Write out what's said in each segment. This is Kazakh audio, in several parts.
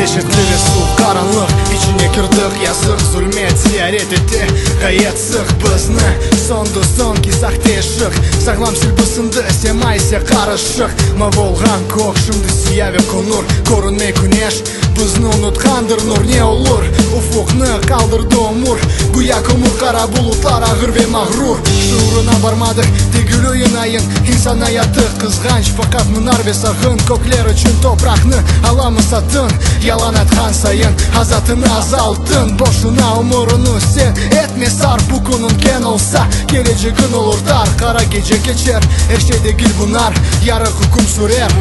Дәшетлі су қаранлық, ішіне кірдік ясық Зүлмет сиарет еті, қайет сық Бізні сонды сон кисақ тешік Сағлам сілбісінді семайсе қарышық Ма болған көк шымды сияве конур Көрінмей күнеш, бізні ұнытқандыр нұр не олыр Уфуқны қалдырды омур Гуя көмір қара бұлытлар ағыр ве мағрур Шуырына бармадық, дегілі айын Инсан аяты қызғанш, фақат мұнар ве сағын Көклер үшін топрақны аламы сатын Ялан атқан сайын, азатын азалтын Бошына умырыны сен Этме сар бұкының кен олса Келечегін олырдар, қара кече кечер Әршейде гіл бұнар, ярық үкім сүрер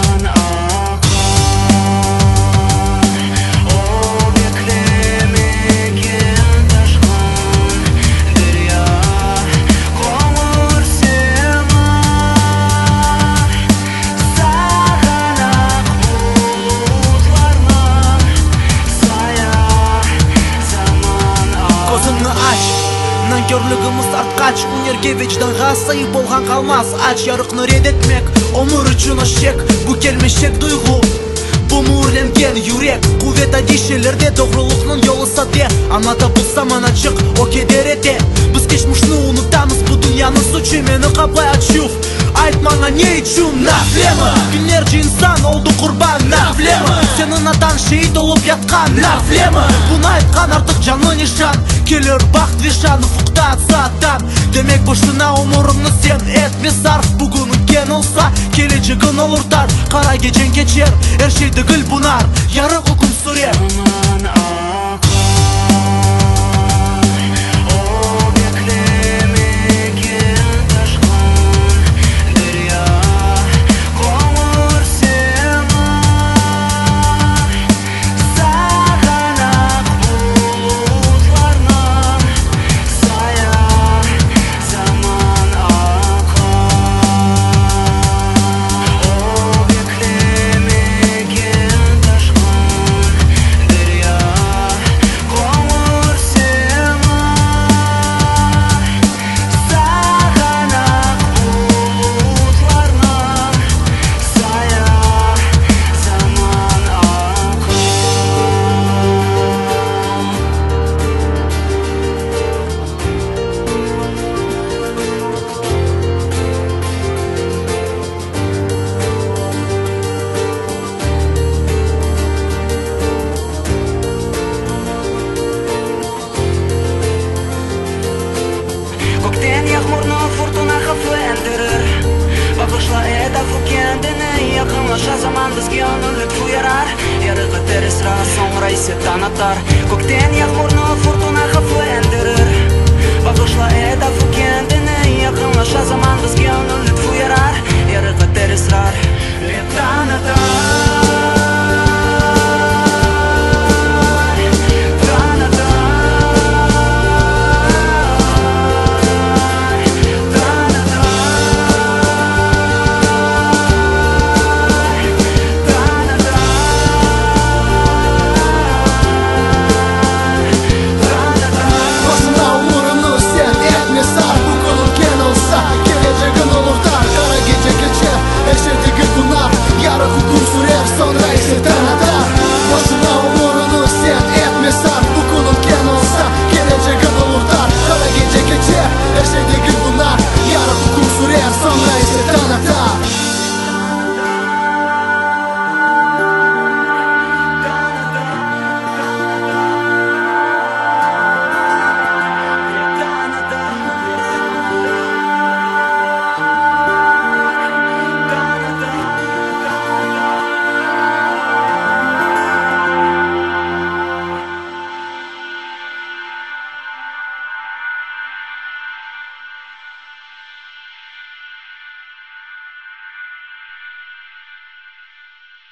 Наnkörlüğümüz artqaç, unerge vicdanға sayı болған қалмас Ач ярықны ред етмек, omur üçün ашек Bu келмешек duygu, bu mühürlengen yürek Kuvvet adişelerde doğruluğunun yolu sade Anlata bulsam açık, o keder ete Biz geçmişini unutamız, bu dünyanın suçu Meni qablay açuf, айтмаңа не üçün Нафлема, günlerce insan oldu kurban Нафлема, senin atan şehit olup yatkan Нафлема, bunu айтқан artık canlı nişan Келер бақт вешан, ufukta atsa atan Demek boşuna umurumnu sen etme sarf Bugünün ken olsa, keleceğin olurtar Kara gecen geçer, her şeyde gül bunar Yarık hukum sürer Yakınlaşa zaman bizge onun lütfu yarar Yarığı terisra sonra ise tanatar Көктен yağmurnu fırtına hafı endirir Bakışla edafu kendini Yakınlaşa zaman bizge onun lütfu yarar Yarığı terisrar Tanatar